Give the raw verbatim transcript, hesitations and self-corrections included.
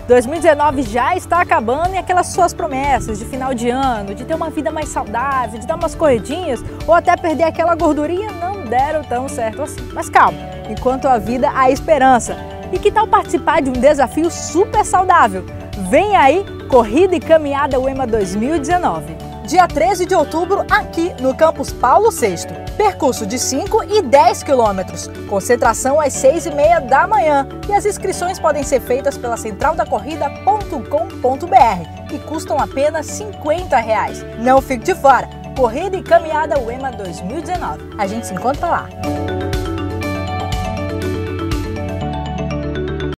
dois mil e dezenove já está acabando e aquelas suas promessas de final de ano, de ter uma vida mais saudável, de dar umas corridinhas ou até perder aquela gordurinha não deram tão certo assim. Mas calma, enquanto a vida há esperança. E que tal participar de um desafio super saudável? Vem aí, Corrida e Caminhada UEMA dois mil e dezenove. Dia treze de outubro, aqui no Campus Paulo sexto. Percurso de cinco e dez quilômetros. Concentração às seis e meia da manhã. E as inscrições podem ser feitas pela central da corrida ponto com ponto br e custam apenas cinquenta reais. Não fique de fora. Corrida e Caminhada UEMA dois mil e dezenove. A gente se encontra lá.